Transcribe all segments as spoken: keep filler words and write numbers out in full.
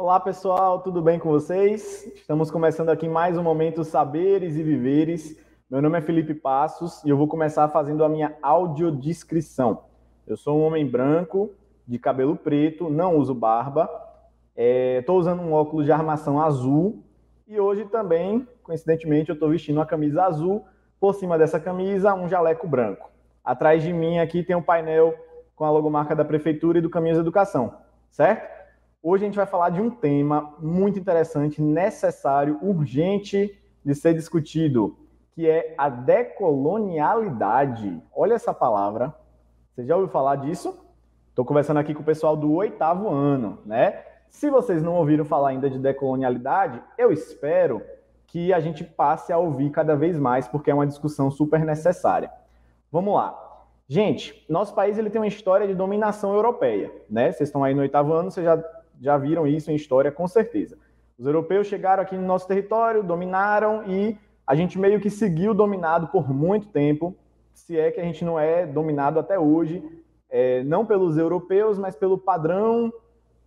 Olá pessoal, tudo bem com vocês? Estamos começando aqui mais um momento Saberes e Viveres. Meu nome é Felipe Passos e eu vou começar fazendo a minha audiodescrição. Eu sou um homem branco, de cabelo preto, não uso barba, estou é, usando um óculos de armação azul e hoje também, coincidentemente, eu estou vestindo uma camisa azul, por cima dessa camisa um jaleco branco. Atrás de mim aqui tem um painel com a logomarca da Prefeitura e do Caminhos Educação, certo? Hoje a gente vai falar de um tema muito interessante, necessário, urgente de ser discutido, que é a decolonialidade. Olha essa palavra. Você já ouviu falar disso? Estou conversando aqui com o pessoal do oitavo ano, né? Se vocês não ouviram falar ainda de decolonialidade, eu espero que a gente passe a ouvir cada vez mais, porque é uma discussão super necessária. Vamos lá. Gente, nosso país ele tem uma história de dominação europeia, né? Vocês estão aí no oitavo ano, vocês já Já viram isso em história, com certeza. Os europeus chegaram aqui no nosso território, dominaram e a gente meio que seguiu dominado por muito tempo, se é que a gente não é dominado até hoje, é, não pelos europeus, mas pelo padrão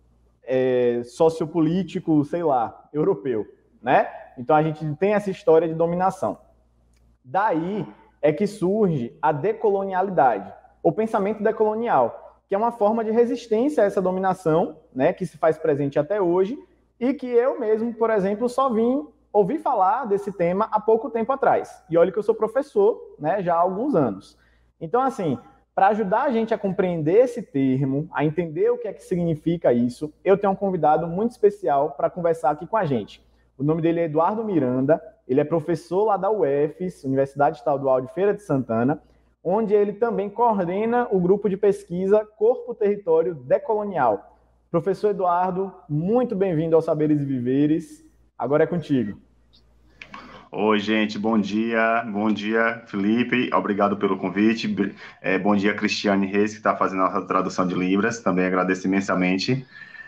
é, sociopolítico, sei lá, europeu, né? Então a gente tem essa história de dominação. Daí é que surge a decolonialidade, o pensamento decolonial, que é uma forma de resistência a essa dominação, né, que se faz presente até hoje, e que eu mesmo, por exemplo, só vim ouvir falar desse tema há pouco tempo atrás. E olha que eu sou professor, né, já há alguns anos. Então, assim, para ajudar a gente a compreender esse termo, a entender o que é que significa isso, eu tenho um convidado muito especial para conversar aqui com a gente. O nome dele é Eduardo Miranda, ele é professor lá da U F E S, Universidade Estadual de Feira de Santana, onde ele também coordena o grupo de pesquisa Corpo Território Decolonial. Professor Eduardo, muito bem-vindo ao Saberes e Viveres. Agora é contigo. Oi, gente, bom dia. Bom dia, Felipe. Obrigado pelo convite. É, bom dia, Cristiane Reis, que está fazendo a nossa tradução de Libras. Também agradeço imensamente.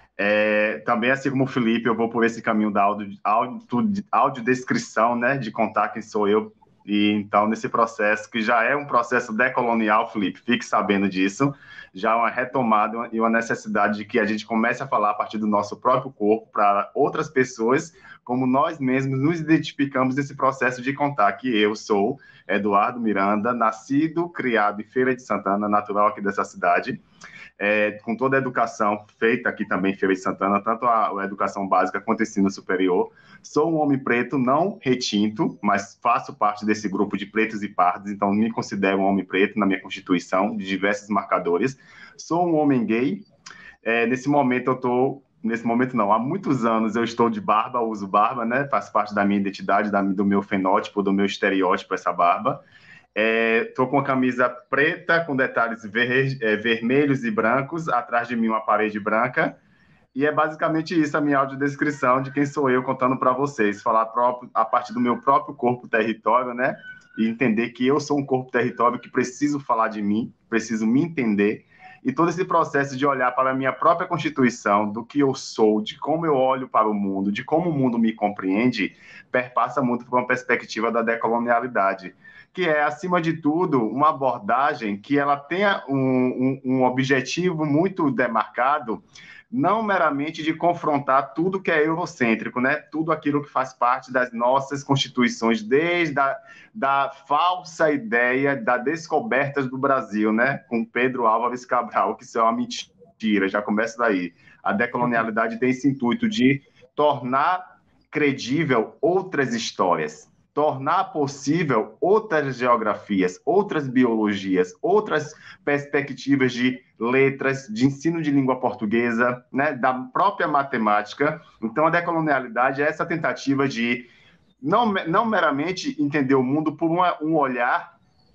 É, também, assim como o Felipe, eu vou por esse caminho da audio, audio, audiodescrição, né, de contar quem sou eu. E então, nesse processo, que já é um processo decolonial, Felipe, fique sabendo disso, já é uma retomada e uma necessidade de que a gente comece a falar a partir do nosso próprio corpo para outras pessoas, como nós mesmos nos identificamos nesse processo de contar que eu sou Eduardo Miranda, nascido, criado em Feira de Santana, natural aqui dessa cidade, É, com toda a educação feita aqui também em Feira de Santana, tanto a, a educação básica quanto o ensino superior. Sou um homem preto, não retinto, mas faço parte desse grupo de pretos e pardos, então me considero um homem preto na minha constituição, de diversos marcadores. Sou um homem gay. É, nesse momento eu estou... Nesse momento não, há muitos anos eu estou de barba, uso barba, né? Faz parte da minha identidade, da, do meu fenótipo, do meu estereótipo, essa barba. Estou é, com a camisa preta, com detalhes ver, é, vermelhos e brancos, atrás de mim uma parede branca, e é basicamente isso a minha audiodescrição de quem sou eu contando para vocês, falar próprio, a partir do meu próprio corpo território, né, e entender que eu sou um corpo território que preciso falar de mim, preciso me entender, e todo esse processo de olhar para a minha própria constituição, do que eu sou, de como eu olho para o mundo, de como o mundo me compreende, perpassa muito por uma perspectiva da decolonialidade, que é, acima de tudo, uma abordagem que ela tenha um, um, um objetivo muito demarcado, não meramente de confrontar tudo que é eurocêntrico, né? Tudo aquilo que faz parte das nossas constituições, desde a da falsa ideia da descoberta do Brasil, né? Com Pedro Álvares Cabral, que isso é uma mentira, já começa daí. A decolonialidade tem esse intuito de tornar credível outras histórias, tornar possível outras geografias, outras biologias, outras perspectivas de letras, de ensino de língua portuguesa, né, da própria matemática. Então, a decolonialidade é essa tentativa de não, não meramente entender o mundo por uma, um olhar,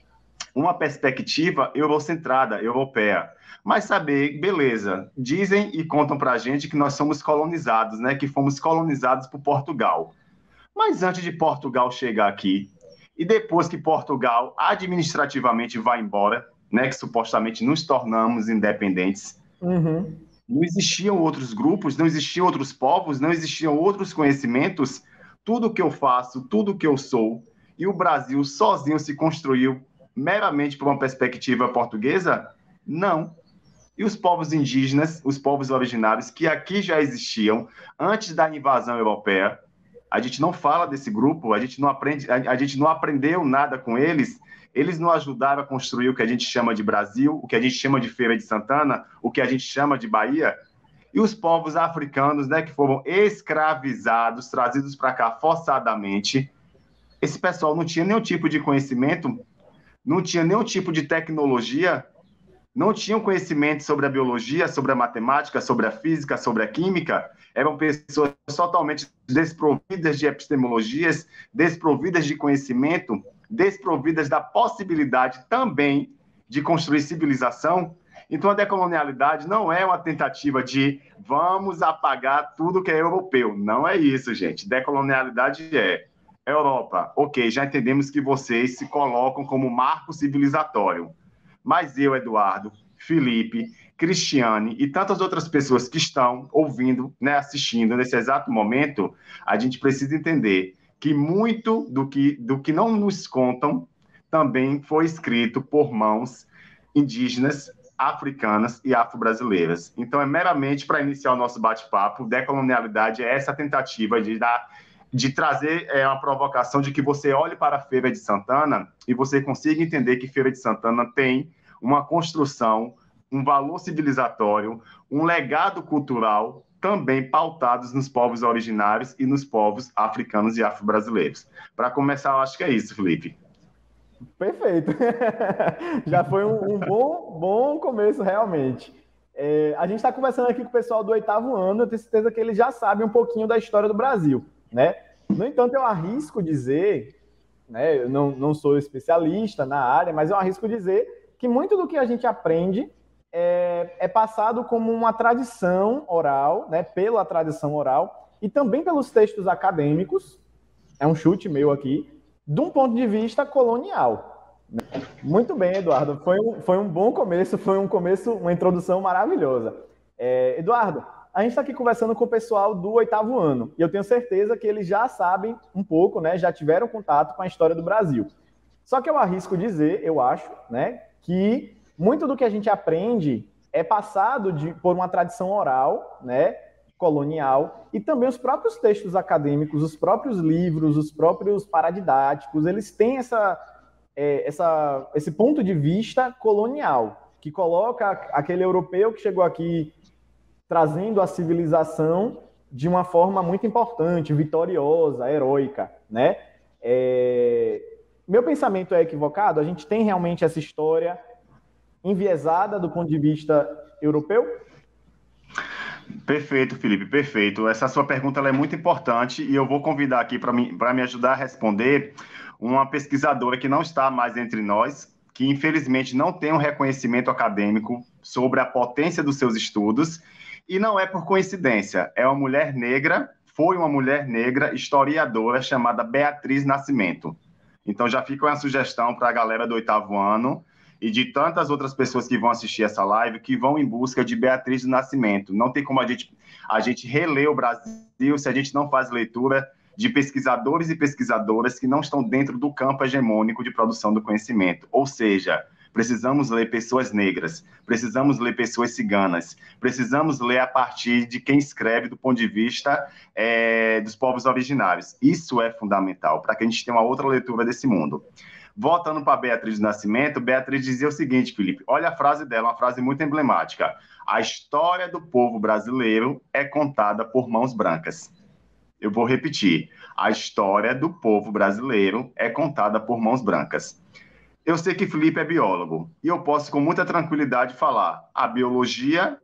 uma perspectiva eurocentrada, europeia, mas saber, beleza, dizem e contam para a gente que nós somos colonizados, né, que fomos colonizados por Portugal. Mas antes de Portugal chegar aqui, e depois que Portugal administrativamente vai embora, né, que supostamente nos tornamos independentes, uhum. Não existiam outros grupos, não existiam outros povos, não existiam outros conhecimentos. Tudo que eu faço, tudo que eu sou, e o Brasil sozinho se construiu meramente por uma perspectiva portuguesa? Não. e os povos indígenas, os povos originários, que aqui já existiam antes da invasão europeia. A gente não fala desse grupo, a gente não aprende, a, a gente não aprendeu nada com eles. Eles nos ajudaram a construir o que a gente chama de Brasil, o que a gente chama de Feira de Santana, o que a gente chama de Bahia. E os povos africanos, né, que foram escravizados, trazidos para cá forçadamente. Esse pessoal não tinha nenhum tipo de conhecimento, não tinha nenhum tipo de tecnologia, não tinham conhecimento sobre a biologia, sobre a matemática, sobre a física, sobre a química. Eram pessoas totalmente desprovidas de epistemologias, desprovidas de conhecimento, desprovidas da possibilidade também de construir civilização. Então, a decolonialidade não é uma tentativa de vamos apagar tudo que é europeu. Não é isso, gente. Decolonialidade é Europa. Ok, já entendemos que vocês se colocam como marco civilizatório. Mas eu, Eduardo, Felipe, Cristiane e tantas outras pessoas que estão ouvindo, né, assistindo nesse exato momento, a gente precisa entender que muito do que, do que não nos contam também foi escrito por mãos indígenas, africanas e afro-brasileiras. Então, é meramente para iniciar o nosso bate-papo, decolonialidade é essa tentativa de dar, de trazer é, uma provocação de que você olhe para a Feira de Santana e você consiga entender que Feira de Santana tem uma construção, um valor civilizatório, um legado cultural também pautados nos povos originários e nos povos africanos e afro-brasileiros. Para começar, eu acho que é isso, Felipe. Perfeito. Já foi um, um bom, bom começo, realmente. É, a gente está conversando aqui com o pessoal do oitavo ano, eu tenho certeza que eles já sabem um pouquinho da história do Brasil, né? No entanto, eu arrisco dizer, né, eu não, não sou especialista na área, mas eu arrisco dizer que muito do que a gente aprende é, é passado como uma tradição oral, né, pela tradição oral, e também pelos textos acadêmicos, é um chute meu aqui, de um ponto de vista colonial. Muito bem, Eduardo. Foi um, foi um bom começo, foi um começo, uma introdução maravilhosa. É, Eduardo, a gente está aqui conversando com o pessoal do oitavo ano, e eu tenho certeza que eles já sabem um pouco, né, já tiveram contato com a história do Brasil. Só que eu arrisco dizer, eu acho, né, que muito do que a gente aprende é passado de, por uma tradição oral, né, colonial, e também os próprios textos acadêmicos, os próprios livros, os próprios paradidáticos, eles têm essa, é, essa, esse ponto de vista colonial, que coloca aquele europeu que chegou aqui trazendo a civilização de uma forma muito importante, vitoriosa, heróica, né? É... Meu pensamento é equivocado? A gente tem realmente essa história enviesada do ponto de vista europeu? Perfeito, Felipe, perfeito. Essa sua pergunta ela é muito importante e eu vou convidar aqui para me, para me ajudar a responder uma pesquisadora que não está mais entre nós, que infelizmente não tem um reconhecimento acadêmico sobre a potência dos seus estudos, e não é por coincidência, é uma mulher negra, foi uma mulher negra historiadora chamada Beatriz Nascimento. Então já fica uma sugestão para a galera do oitavo ano e de tantas outras pessoas que vão assistir essa live, que vão em busca de Beatriz do Nascimento. Não tem como a gente, a gente reler o Brasil se a gente não faz leitura de pesquisadores e pesquisadoras que não estão dentro do campo hegemônico de produção do conhecimento. Ou seja, precisamos ler pessoas negras, precisamos ler pessoas ciganas, precisamos ler a partir de quem escreve do ponto de vista é, dos povos originários. Isso é fundamental, para que a gente tenha uma outra leitura desse mundo. Voltando para Beatriz do Nascimento, Beatriz dizia o seguinte, Felipe, olha a frase dela, uma frase muito emblemática. A história do povo brasileiro é contada por mãos brancas. Eu vou repetir. A história do povo brasileiro é contada por mãos brancas. Eu sei que Felipe é biólogo e eu posso com muita tranquilidade falar a biologia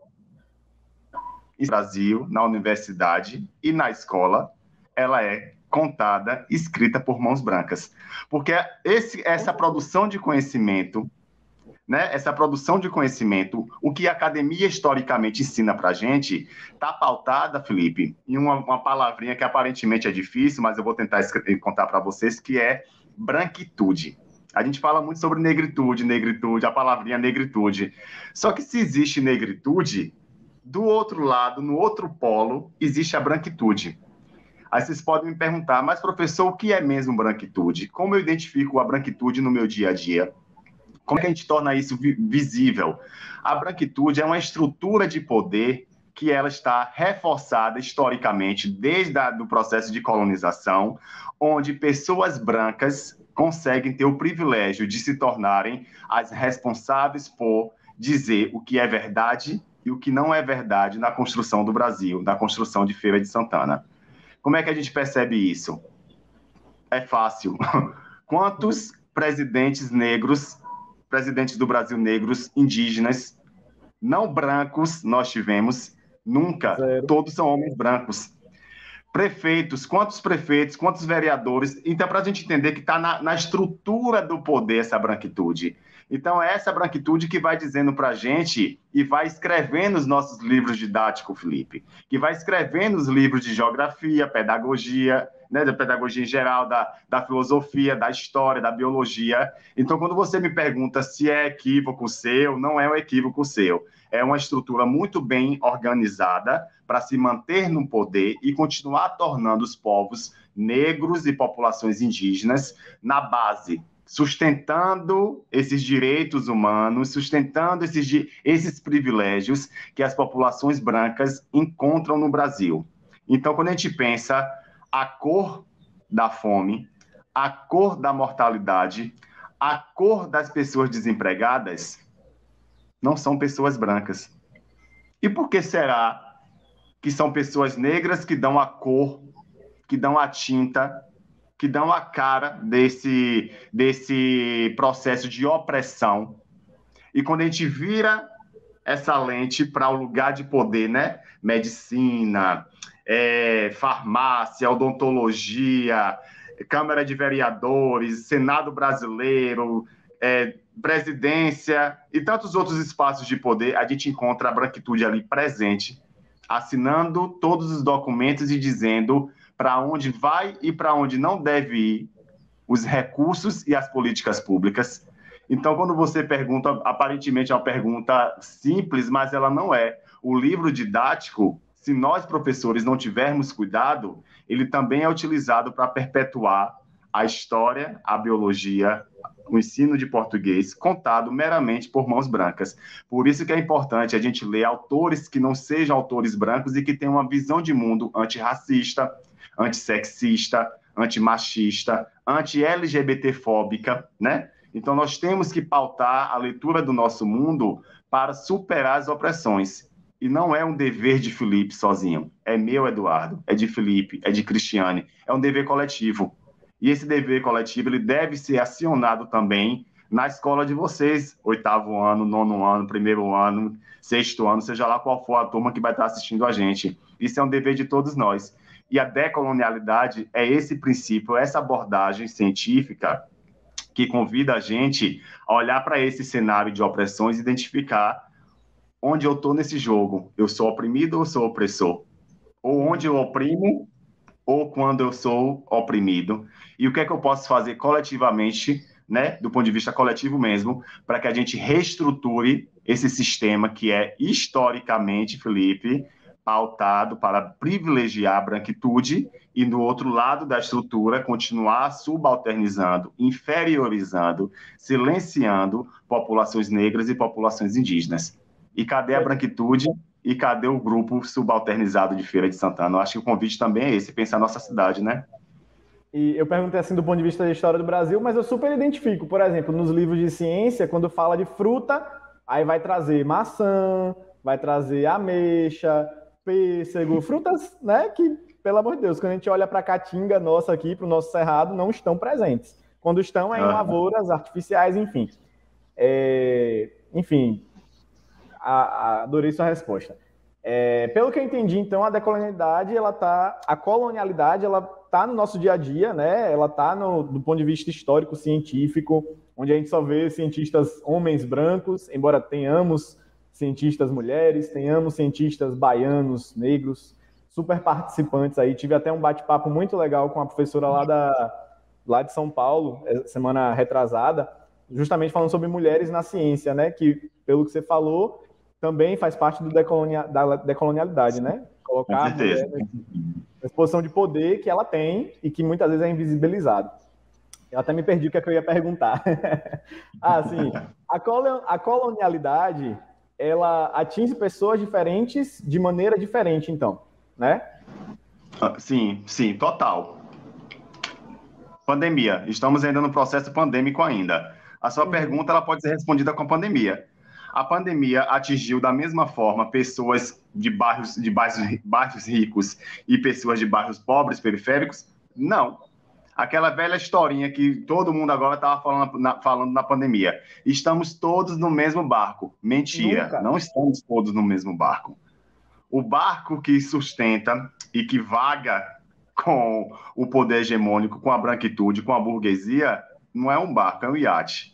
no Brasil, na universidade e na escola, ela é contada, escrita por mãos brancas. Porque esse, essa produção de conhecimento, né, essa produção de conhecimento, o que a academia historicamente ensina para a gente, está pautada, Felipe, em uma, uma palavrinha que aparentemente é difícil, mas eu vou tentar contar para vocês, que é branquitude. A gente fala muito sobre negritude, negritude, a palavrinha negritude. Só que se existe negritude, do outro lado, no outro polo, existe a branquitude. Aí vocês podem me perguntar, mas professor, o que é mesmo branquitude? Como eu identifico a branquitude no meu dia a dia? Como é que a gente torna isso visível? A branquitude é uma estrutura de poder que ela está reforçada historicamente desde o processo de colonização, onde pessoas brancas conseguem ter o privilégio de se tornarem as responsáveis por dizer o que é verdade e o que não é verdade na construção do Brasil, na construção de Feira de Santana. Como é que a gente percebe isso? É fácil. Quantos presidentes negros, presidentes do Brasil negros, indígenas, não brancos nós tivemos? Nunca. Zero. Todos são homens brancos. Prefeitos, quantos prefeitos, quantos vereadores? Então, para a gente entender que está na, na estrutura do poder essa branquitude. Então, é essa branquitude que vai dizendo para a gente e vai escrevendo os nossos livros didáticos, Felipe, que vai escrevendo os livros de geografia, pedagogia, né, da pedagogia em geral, da, da filosofia, da história, da biologia. Então, quando você me pergunta se é equívoco seu, não é um equívoco seu. É uma estrutura muito bem organizada para se manter no poder e continuar tornando os povos negros e populações indígenas na base, sustentando esses direitos humanos, sustentando esses, esses privilégios que as populações brancas encontram no Brasil. Então, quando a gente pensa a cor da fome, a cor da mortalidade, a cor das pessoas desempregadas, não são pessoas brancas. E por que será que são pessoas negras que dão a cor, que dão a tinta, que dão a cara desse, desse processo de opressão? E quando a gente vira essa lente para o lugar de poder, né? Medicina, é, farmácia, odontologia, Câmara de Vereadores, Senado Brasileiro, é, presidência e tantos outros espaços de poder, a gente encontra a branquitude ali presente, assinando todos os documentos e dizendo para onde vai e para onde não deve ir os recursos e as políticas públicas. Então, quando você pergunta, aparentemente é uma pergunta simples, mas ela não é. O livro didático, se nós, professores, não tivermos cuidado, ele também é utilizado para perpetuar a história, a biologia, o ensino de português, contado meramente por mãos brancas. Por isso que é importante a gente ler autores que não sejam autores brancos e que tenham uma visão de mundo antirracista, antissexista, antimachista, anti-L G B T-fóbica, né? Então, nós temos que pautar a leitura do nosso mundo para superar as opressões. E não é um dever de Felipe sozinho. É meu, Eduardo, é de Felipe, é de Cristiane. É um dever coletivo. E esse dever coletivo ele deve ser acionado também na escola de vocês, oitavo ano, nono ano, primeiro ano, sexto ano, seja lá qual for a turma que vai estar assistindo a gente. Isso é um dever de todos nós. E a decolonialidade é esse princípio, essa abordagem científica que convida a gente a olhar para esse cenário de opressões e identificar onde eu estou nesse jogo. Eu sou oprimido ou sou opressor? Ou onde eu oprimo ou quando eu sou oprimido? E o que é que eu posso fazer coletivamente, né, do ponto de vista coletivo mesmo, para que a gente reestruture esse sistema que é historicamente, Felipe, pautado para privilegiar a branquitude e, do outro lado da estrutura, continuar subalternizando, inferiorizando, silenciando populações negras e populações indígenas. E cadê a branquitude e cadê o grupo subalternizado de Feira de Santana? Eu acho que o convite também é esse, pensar nossa cidade, né? E eu perguntei assim do ponto de vista da história do Brasil, mas eu super identifico, por exemplo, nos livros de ciência, quando fala de fruta, aí vai trazer maçã, vai trazer ameixa, pêssego, frutas, né, que, pelo amor de Deus, quando a gente olha para a caatinga nossa aqui, para o nosso cerrado, não estão presentes. Quando estão, é em lavouras artificiais, enfim. É, enfim, a, a, adorei sua resposta. É, pelo que eu entendi, então, a decolonialidade, ela tá, a colonialidade, ela está no nosso dia a dia, né? Ela está do ponto de vista histórico, científico, onde a gente só vê cientistas homens brancos, embora tenhamos cientistas mulheres, tenhamos cientistas baianos, negros, super participantes aí. Tive até um bate-papo muito legal com a professora lá, da, lá de São Paulo, semana retrasada, justamente falando sobre mulheres na ciência, né? Que, pelo que você falou, também faz parte do decolonia, da decolonialidade, né? Colocar a mulher na exposição de poder que ela tem e que muitas vezes é invisibilizado. Eu até me perdi o que, é que eu ia perguntar. ah, sim. a, colo- a colonialidade, ela atinge pessoas diferentes de maneira diferente, então, né? Sim, sim, total. Pandemia. Estamos ainda no processo pandêmico ainda. A sua uhum. pergunta ela pode ser respondida com a pandemia. A pandemia atingiu da mesma forma pessoas de bairros, de bairros, bairros ricos e pessoas de bairros pobres, periféricos? Não. Aquela velha historinha que todo mundo agora estava falando na, falando na pandemia. Estamos todos no mesmo barco. Mentira, Nunca. Não estamos todos no mesmo barco. O barco que sustenta e que vaga com o poder hegemônico, com a branquitude, com a burguesia, não é um barco, é um iate.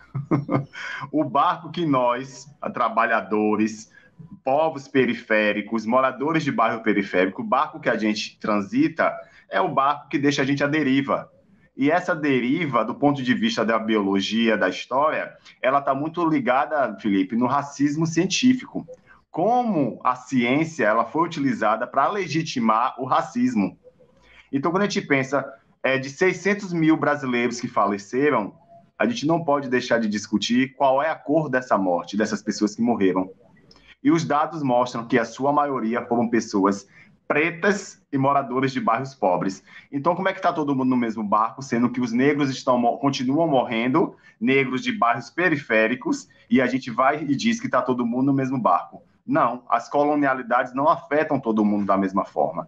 O barco que nós, trabalhadores, povos periféricos, moradores de bairro periférico, o barco que a gente transita é o barco que deixa a gente à deriva. E essa deriva, do ponto de vista da biologia, da história, ela está muito ligada, Felipe, no racismo científico. Como a ciência ela foi utilizada para legitimar o racismo. Então, quando a gente pensa é, de seiscentos mil brasileiros que faleceram, a gente não pode deixar de discutir qual é a cor dessa morte, dessas pessoas que morreram. E os dados mostram que a sua maioria foram pessoas pretas e moradores de bairros pobres. Então, como é que está todo mundo no mesmo barco, sendo que os negros estão, continuam morrendo, negros de bairros periféricos, e a gente vai e diz que está todo mundo no mesmo barco? Não, as colonialidades não afetam todo mundo da mesma forma.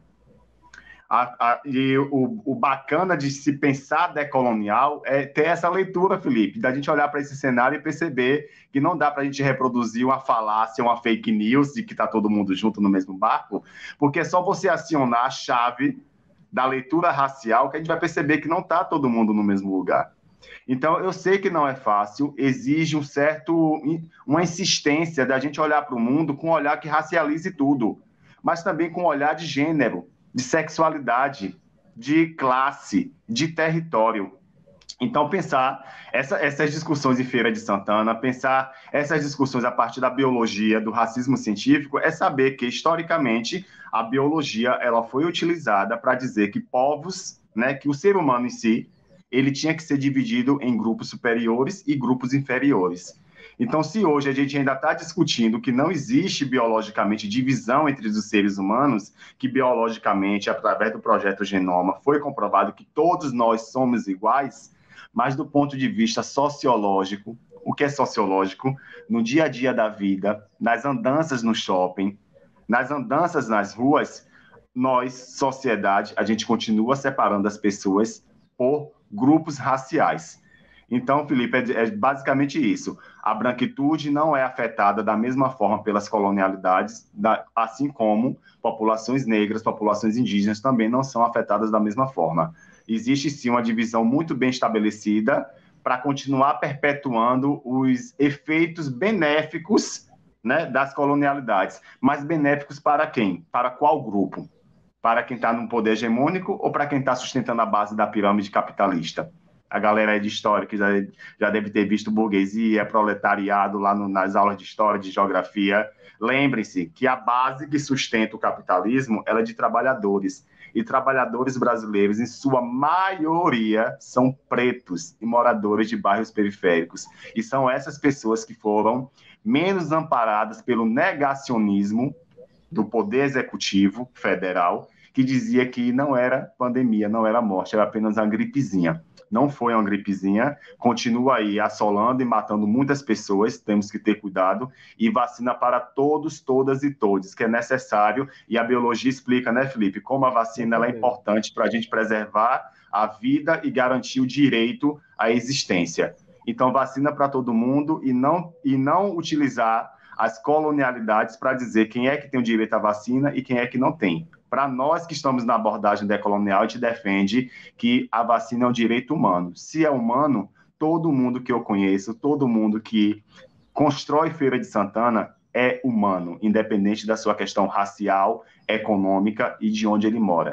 A, a, e o, o bacana de se pensar decolonial é ter essa leitura, Felipe, da gente olhar para esse cenário e perceber que não dá para a gente reproduzir uma falácia, uma fake news de que está todo mundo junto no mesmo barco, porque é só você acionar a chave da leitura racial que a gente vai perceber que não está todo mundo no mesmo lugar. Então, eu sei que não é fácil, exige um certo, uma insistência da gente olhar para o mundo com um olhar que racialize tudo, mas também com um olhar de gênero, de sexualidade, de classe, de território. Então, pensar essa, essas discussões em Feira de Santana, pensar essas discussões a partir da biologia, do racismo científico, é saber que, historicamente, a biologia ela foi utilizada para dizer que povos, né, que o ser humano em si, ele tinha que ser dividido em grupos superiores e grupos inferiores. Então, se hoje a gente ainda está discutindo que não existe biologicamente divisão entre os seres humanos, que biologicamente, através do projeto Genoma, foi comprovado que todos nós somos iguais, mas do ponto de vista sociológico, o que é sociológico? No dia a dia da vida, nas andanças no shopping, nas andanças nas ruas, nós, sociedade, a gente continua separando as pessoas por grupos raciais. Então, Felipe, é, é basicamente isso. A branquitude não é afetada da mesma forma pelas colonialidades, da, assim como populações negras, populações indígenas também não são afetadas da mesma forma. Existe, sim, uma divisão muito bem estabelecida para continuar perpetuando os efeitos benéficos, né, das colonialidades. Mas benéficos para quem? Para qual grupo? Para quem está no poder hegemônico ou para quem está sustentando a base da pirâmide capitalista? A galera aí de história que já, já deve ter visto burguesia, proletariado lá no, nas aulas de história, de geografia. Lembrem-se que a base que sustenta o capitalismo ela é de trabalhadores. E trabalhadores brasileiros, em sua maioria, são pretos e moradores de bairros periféricos. E são essas pessoas que foram menos amparadas pelo negacionismo do Poder Executivo Federal, que dizia que não era pandemia, não era morte, era apenas uma gripezinha. Não foi uma gripezinha, continua aí assolando e matando muitas pessoas, temos que ter cuidado, e vacina para todos, todas e todos, que é necessário, e a biologia explica, né, Felipe, como a vacina ela é importante para a gente preservar a vida e garantir o direito à existência. Então, vacina para todo mundo e não, e não utilizar as colonialidades para dizer quem é que tem o direito à vacina e quem é que não tem. Para nós que estamos na abordagem decolonial, a gente defende que a vacina é um direito humano. Se é humano, todo mundo que eu conheço, todo mundo que constrói Feira de Santana é humano, independente da sua questão racial, econômica e de onde ele mora.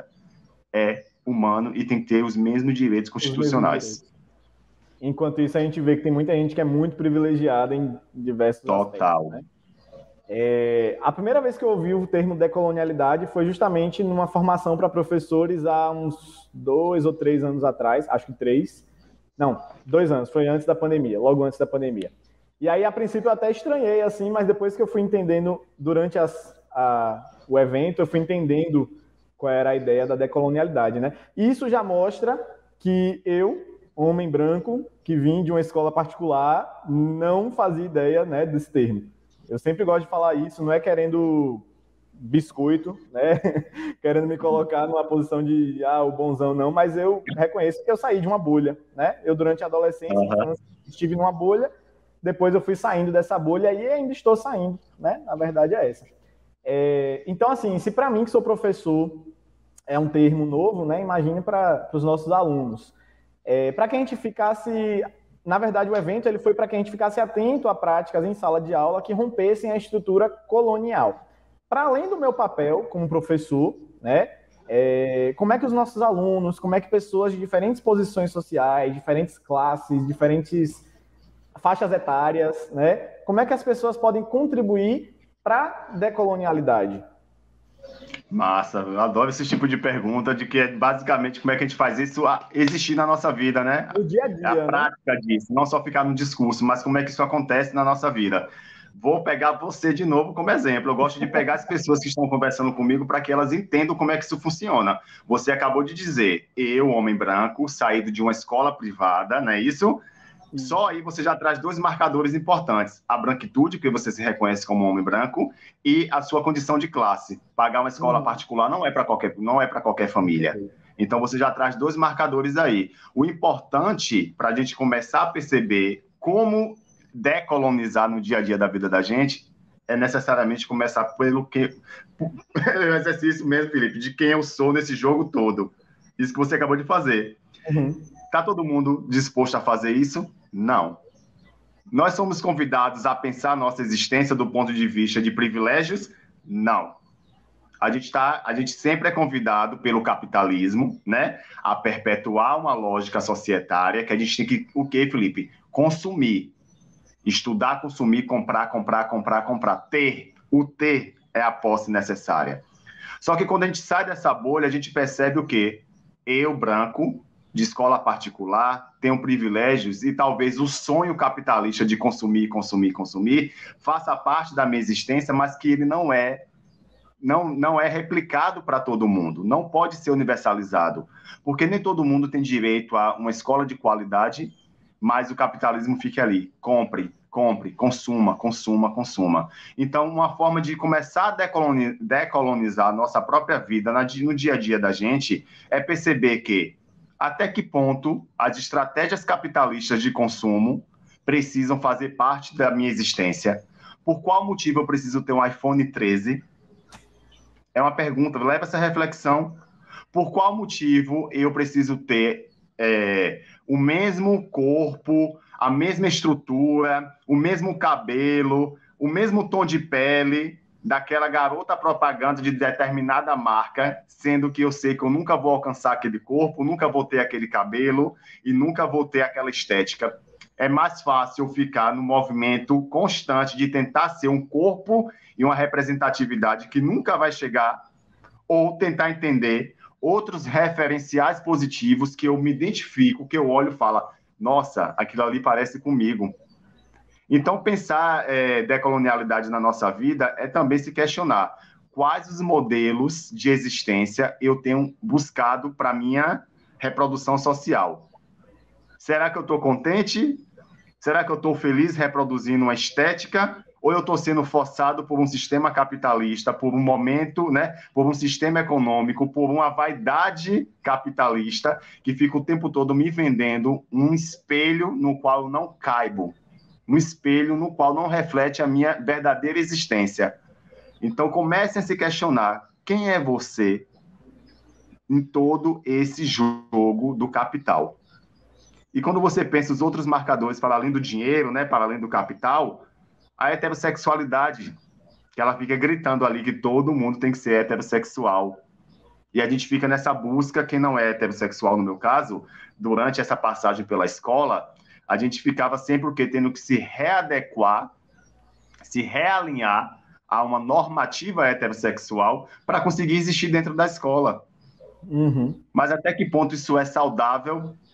É humano e tem que ter os mesmos direitos constitucionais. Mesmos direitos. Enquanto isso, a gente vê que tem muita gente que é muito privilegiada em diversos Total. aspectos, né? É, a primeira vez que eu ouvi o termo decolonialidade foi justamente numa formação para professores há uns dois ou três anos atrás, acho que três, não, dois anos, foi antes da pandemia, logo antes da pandemia. E aí, a princípio, eu até estranhei, assim, mas depois que eu fui entendendo, durante as, a, o evento, eu fui entendendo qual era a ideia da decolonialidade, né? E isso já mostra que eu, homem branco, que vim de uma escola particular, não fazia ideia, né, desse termo. Eu sempre gosto de falar isso, não é querendo biscoito, né? Querendo me colocar numa posição de, ah, o bonzão, não, mas eu reconheço que eu saí de uma bolha, né? Eu, durante a adolescência, Uhum. infância, estive numa bolha, depois eu fui saindo dessa bolha e ainda estou saindo, né? A verdade é essa. É, então, assim, se para mim, que sou professor, é um termo novo, né? Imagine para os nossos alunos. É, para que a gente ficasse... Na verdade, o evento ele foi para que a gente ficasse atento a práticas em sala de aula que rompessem a estrutura colonial. Para além do meu papel como professor, né? É, como é que os nossos alunos, como é que pessoas de diferentes posições sociais, diferentes classes, diferentes faixas etárias, né? Como é que as pessoas podem contribuir para a decolonialidade? Massa, eu adoro esse tipo de pergunta, de que é basicamente como é que a gente faz isso existir na nossa vida, né? No dia a É a dia, né? prática disso, não só ficar no discurso, mas como é que isso acontece na nossa vida. Vou pegar você de novo como exemplo. Eu gosto de pegar as pessoas que estão conversando comigo para que elas entendam como é que isso funciona. Você acabou de dizer, eu, homem branco, saído de uma escola privada, não é isso? Só aí você já traz dois marcadores importantes. A branquitude, que você se reconhece como homem branco, e a sua condição de classe. Pagar uma escola uhum. particular não é para qualquer, não é para qualquer família. Então você já traz dois marcadores aí. O importante para a gente começar a perceber como decolonizar no dia a dia da vida da gente é necessariamente começar pelo que o exercício mesmo, Felipe, de quem eu sou nesse jogo todo. Isso que você acabou de fazer. Uhum. Tá todo mundo disposto a fazer isso? Não. Nós somos convidados a pensar nossa existência do ponto de vista de privilégios? Não. A gente, tá, a gente sempre é convidado pelo capitalismo, né, a perpetuar uma lógica societária que a gente tem que, o quê, Felipe? Consumir. Estudar, consumir, comprar, comprar, comprar, comprar. Ter. O ter é a posse necessária. Só que quando a gente sai dessa bolha, a gente percebe o quê? Eu, branco, de escola particular, tenho privilégios e talvez o sonho capitalista de consumir, consumir, consumir faça parte da minha existência, mas que ele não é, não, não é replicado para todo mundo, não pode ser universalizado, porque nem todo mundo tem direito a uma escola de qualidade, mas o capitalismo fica ali, compre, compre, consuma, consuma, consuma. Então, uma forma de começar a decolonizar, decolonizar a nossa própria vida no dia a dia da gente é perceber que até que ponto as estratégias capitalistas de consumo precisam fazer parte da minha existência? Por qual motivo eu preciso ter um iPhone treze? É uma pergunta, leva essa reflexão. Por qual motivo eu preciso ter é, o mesmo corpo, a mesma estrutura, o mesmo cabelo, o mesmo tom de pele daquela garota propaganda de determinada marca, sendo que eu sei que eu nunca vou alcançar aquele corpo, nunca vou ter aquele cabelo e nunca vou ter aquela estética. É mais fácil ficar no movimento constante de tentar ser um corpo e uma representatividade que nunca vai chegar, ou tentar entender outros referenciais positivos que eu me identifico, que eu olho e falo, nossa, aquilo ali parece comigo. Então, pensar é, decolonialidade na nossa vida é também se questionar quais os modelos de existência eu tenho buscado para minha reprodução social. Será que eu estou contente? Será que eu estou feliz reproduzindo uma estética? Ou eu estou sendo forçado por um sistema capitalista, por um momento, né, por um sistema econômico, por uma vaidade capitalista que fica o tempo todo me vendendo um espelho no qual eu não caibo? Um espelho no qual não reflete a minha verdadeira existência. Então, comecem a se questionar quem é você em todo esse jogo do capital. E quando você pensa os outros marcadores para além do dinheiro, né, para além do capital, a heterossexualidade, que ela fica gritando ali que todo mundo tem que ser heterossexual. E a gente fica nessa busca, quem não é heterossexual, no meu caso, durante essa passagem pela escola, a gente ficava sempre o quê? Tendo que se readequar, se realinhar a uma normativa heterossexual para conseguir existir dentro da escola. Uhum. Mas até que ponto isso é saudável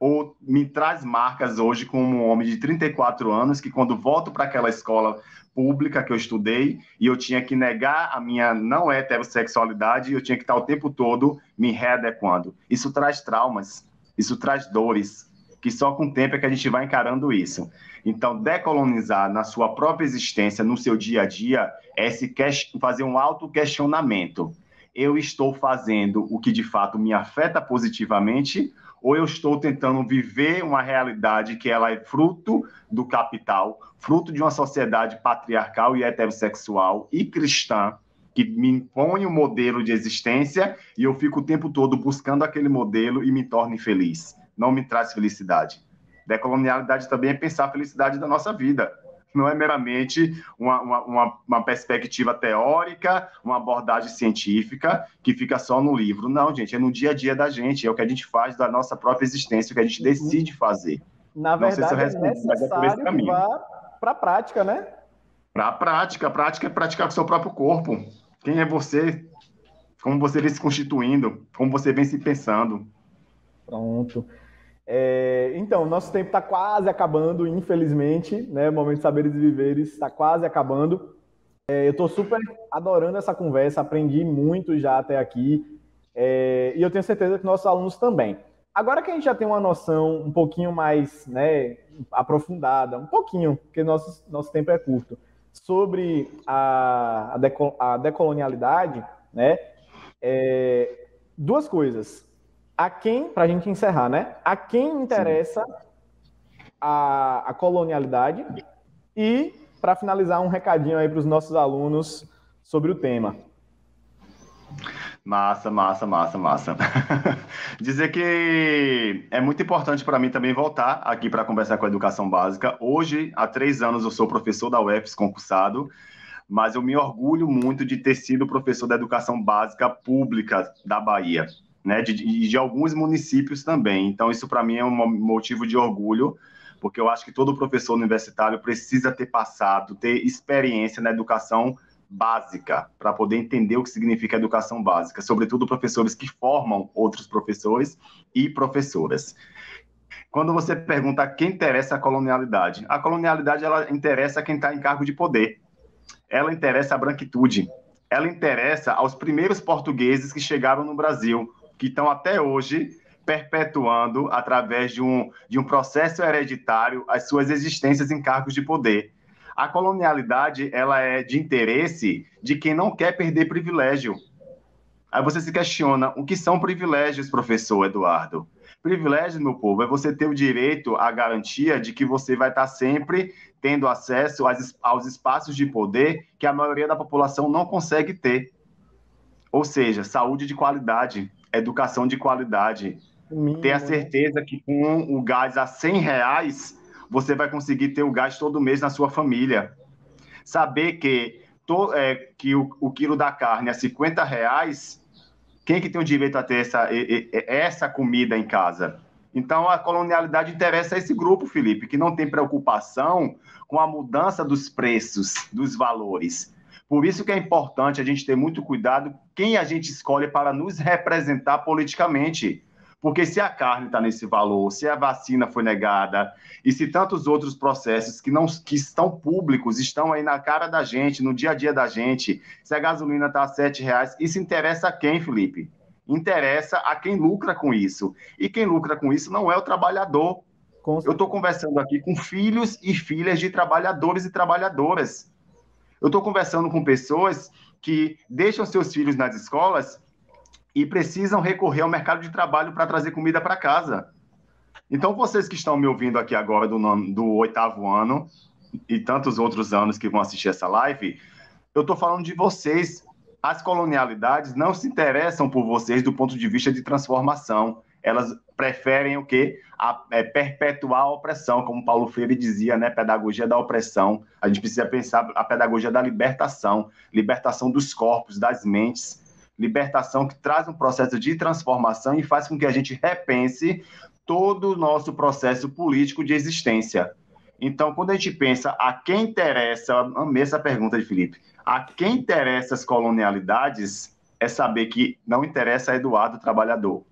ou me traz marcas hoje como um homem de trinta e quatro anos, que quando volto para aquela escola pública que eu estudei, e eu tinha que negar a minha não heterossexualidade, e eu tinha que estar o tempo todo me readequando. Isso traz traumas, isso traz dores, que só com o tempo é que a gente vai encarando isso. Então, decolonizar na sua própria existência, no seu dia a dia, é se fazer um auto-questionamento. Eu estou fazendo o que de fato me afeta positivamente, ou eu estou tentando viver uma realidade que ela é fruto do capital, fruto de uma sociedade patriarcal e heterossexual e cristã, que me impõe um modelo de existência e eu fico o tempo todo buscando aquele modelo e me torno infeliz. Não me traz felicidade. Decolonialidade também é pensar a felicidade da nossa vida. Não é meramente uma, uma, uma perspectiva teórica, uma abordagem científica que fica só no livro. Não, gente, é no dia a dia da gente, é o que a gente faz da nossa própria existência, o que a gente decide fazer. Na verdade, Não sei se eu respondi, é necessário é que vá para a prática, né? Para a prática. A prática é praticar com o seu próprio corpo. Quem é você? Como você vem se constituindo? Como você vem se pensando? Pronto. É, então, nosso tempo está quase acabando, infelizmente, né? O Momento de Saberes e Viveres está quase acabando. É, eu estou super adorando essa conversa, aprendi muito já até aqui, é, e eu tenho certeza que nossos alunos também. Agora que a gente já tem uma noção um pouquinho mais, né, aprofundada, um pouquinho, porque nosso, nosso tempo é curto, sobre a, a, deco, a decolonialidade, né? É, duas coisas. A quem, para a gente encerrar, né? A quem interessa a, a colonialidade e, para finalizar, um recadinho aí para os nossos alunos sobre o tema. Massa, massa, massa, massa. Dizer que é muito importante para mim também voltar aqui para conversar com a educação básica. Hoje, há três anos, eu sou professor da U F S concursado, mas eu me orgulho muito de ter sido professor da educação básica pública da Bahia, né, de, de alguns municípios também. Então, isso para mim é um motivo de orgulho, porque eu acho que todo professor universitário precisa ter passado, ter experiência na educação básica, para poder entender o que significa educação básica, sobretudo professores que formam outros professores e professoras. Quando você pergunta a quem interessa a colonialidade, a colonialidade ela interessa a quem está em cargo de poder, ela interessa a branquitude, ela interessa aos primeiros portugueses que chegaram no Brasil, que estão até hoje perpetuando, através de um, de um processo hereditário, as suas existências em cargos de poder. A colonialidade ela é de interesse de quem não quer perder privilégio. Aí você se questiona, o que são privilégios, professor Eduardo? Privilégio, meu povo, é você ter o direito, a garantia de que você vai estar sempre tendo acesso aos espaços de poder que a maioria da população não consegue ter. Ou seja, saúde de qualidade, educação de qualidade. Mínimo, ter a certeza que com o gás a cem reais, você vai conseguir ter o gás todo mês na sua família. Saber que, to, é, que o, o quilo da carne é cinquenta reais, quem que tem o direito a ter essa, essa comida em casa? Então, a colonialidade interessa a esse grupo, Felipe, que não tem preocupação com a mudança dos preços, dos valores. Por isso que é importante a gente ter muito cuidado quem a gente escolhe para nos representar politicamente. Porque se a carne está nesse valor, se a vacina foi negada, e se tantos outros processos que, não, que estão públicos, estão aí na cara da gente, no dia a dia da gente, se a gasolina está a sete reais, isso interessa a quem, Felipe? Interessa a quem lucra com isso. E quem lucra com isso não é o trabalhador. Eu estou conversando aqui com filhos e filhas de trabalhadores e trabalhadoras. Eu estou conversando com pessoas que deixam seus filhos nas escolas e precisam recorrer ao mercado de trabalho para trazer comida para casa. Então, vocês que estão me ouvindo aqui agora do, do oitavo ano e tantos outros anos que vão assistir essa live, eu estou falando de vocês. As colonialidades não se interessam por vocês do ponto de vista de transformação. Elas preferem o quê? A, é, perpetuar a opressão, como Paulo Freire dizia, né? Pedagogia da opressão. A gente precisa pensar a pedagogia da libertação, libertação dos corpos, das mentes, libertação que traz um processo de transformação e faz com que a gente repense todo o nosso processo político de existência. Então, quando a gente pensa a quem interessa, amei essa pergunta de Felipe, a quem interessa as colonialidades é saber que não interessa a Eduardo trabalhador.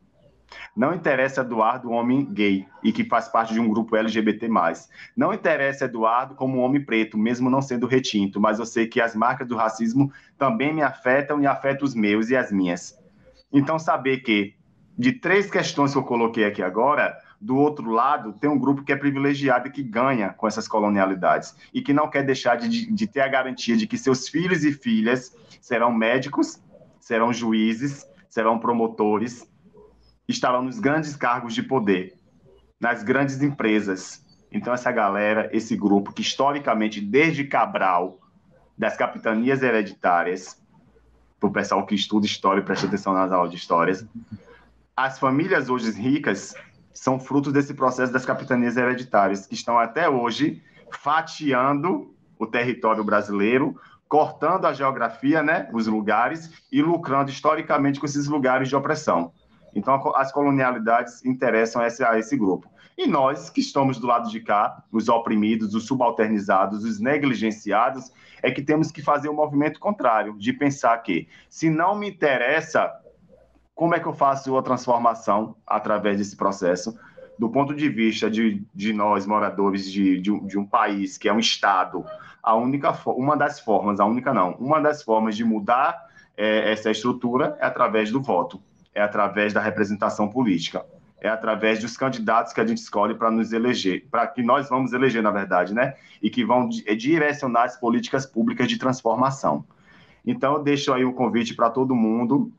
Não interessa Eduardo, homem gay, e que faz parte de um grupo L G B T mais. Não interessa Eduardo como um homem preto, mesmo não sendo retinto, mas eu sei que as marcas do racismo também me afetam e afetam os meus e as minhas. Então, saber que, de três questões que eu coloquei aqui agora, do outro lado, tem um grupo que é privilegiado e que ganha com essas colonialidades, e que não quer deixar de, de ter a garantia de que seus filhos e filhas serão médicos, serão juízes, serão promotores, estarão nos grandes cargos de poder, nas grandes empresas. Então, essa galera, esse grupo que, historicamente, desde Cabral, das capitanias hereditárias, para o pessoal que estuda história e presta atenção nas aulas de histórias, as famílias hoje ricas são frutos desse processo das capitanias hereditárias, que estão até hoje fatiando o território brasileiro, cortando a geografia, né, os lugares, e lucrando historicamente com esses lugares de opressão. Então, as colonialidades interessam a esse, a esse grupo. E nós, que estamos do lado de cá, os oprimidos, os subalternizados, os negligenciados, é que temos que fazer o movimento contrário, de pensar que, se não me interessa, como é que eu faço a transformação através desse processo? Do ponto de vista de, de nós, moradores de, de, de um país que é um Estado, a única, uma das formas, a única não, uma das formas de mudar é, essa estrutura é através do voto. É através da representação política, é através dos candidatos que a gente escolhe para nos eleger, para que nós vamos eleger, na verdade, né? E que vão direcionar as políticas públicas de transformação. Então, eu deixo aí o convite para todo mundo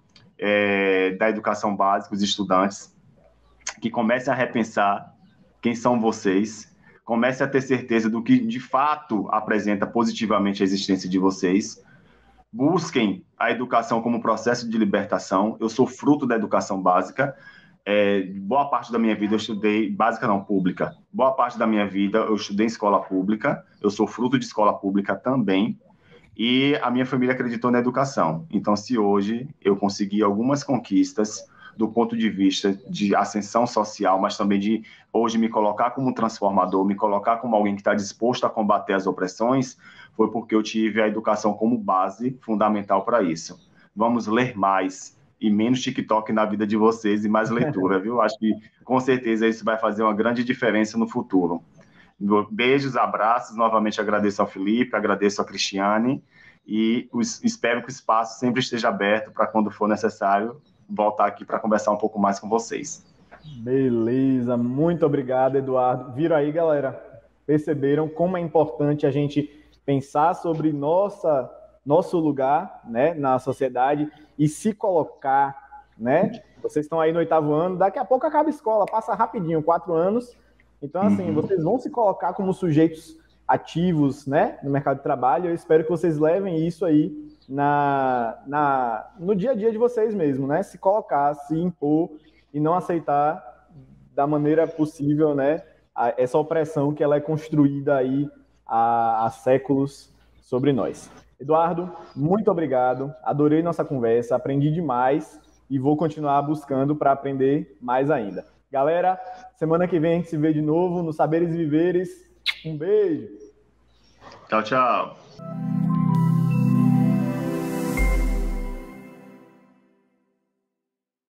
é, da educação básica, os estudantes, que comecem a repensar quem são vocês, comecem a ter certeza do que, de fato, apresenta positivamente a existência de vocês. Busquem a educação como processo de libertação. Eu sou fruto da educação básica. É, boa parte da minha vida eu estudei, básica não, pública. Boa parte da minha vida eu estudei em escola pública. Eu sou fruto de escola pública também. E a minha família acreditou na educação. Então, se hoje eu consegui algumas conquistas do ponto de vista de ascensão social, mas também de hoje me colocar como um transformador, me colocar como alguém que está disposto a combater as opressões, foi porque eu tive a educação como base fundamental para isso. Vamos ler mais e menos TikTok na vida de vocês e mais leitura, viu? Acho que, com certeza, isso vai fazer uma grande diferença no futuro. Beijos, abraços, novamente agradeço ao Felipe, agradeço a Cristiane e os, espero que o espaço sempre esteja aberto para, quando for necessário, voltar aqui para conversar um pouco mais com vocês. Beleza, muito obrigado, Eduardo. Viram aí, galera? Perceberam como é importante a gente pensar sobre nossa, nosso lugar, né, na sociedade e se colocar, né? Vocês estão aí no oitavo ano, daqui a pouco acaba a escola, passa rapidinho, quatro anos. Então, assim, uhum. vocês vão se colocar como sujeitos ativos, né, no mercado de trabalho. Eu espero que vocês levem isso aí na, na, no dia a dia de vocês mesmo, né? Se colocar, se impor e não aceitar da maneira possível, né, a, essa opressão que ela é construída aí há, há séculos sobre nós. Eduardo, muito obrigado. Adorei nossa conversa, aprendi demais e vou continuar buscando para aprender mais ainda. Galera, semana que vem a gente se vê de novo no Saberes e Viveres. Um beijo. Tchau, tchau.